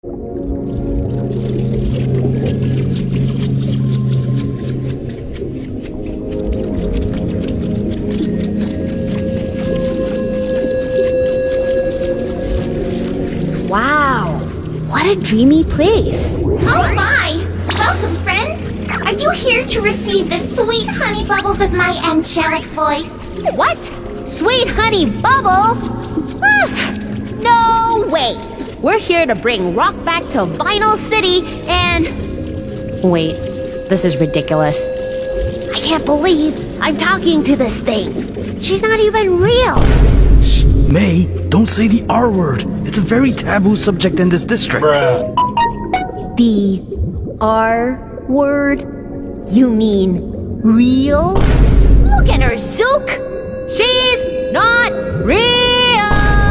Wow, what a dreamy place. Oh my! Welcome, friends! Are you here to receive the sweet honey bubbles of my angelic voice? What? Sweet honey bubbles? No way! We're here to bring rock back to Vinyl City and... Wait, this is ridiculous. I can't believe I'm talking to this thing. She's not even real. Shh, May, don't say the R word. It's a very taboo subject in this district. The R word? You mean real? Look at her, Zook! She's not real!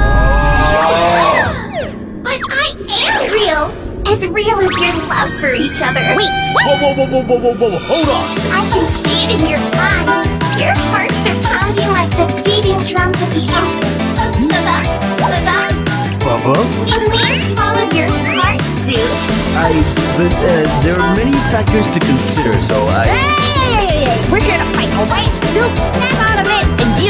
But I am real! As real as your love for each other. Wait, what? Whoa, hold on! I can see it in your eyes. Your hearts are pounding like the beating drums of the ocean. Bubba? It means follow your heart, Zook. But there are many factors to consider, so Hey! We're here to fight, alright? Zook, snap out of it, and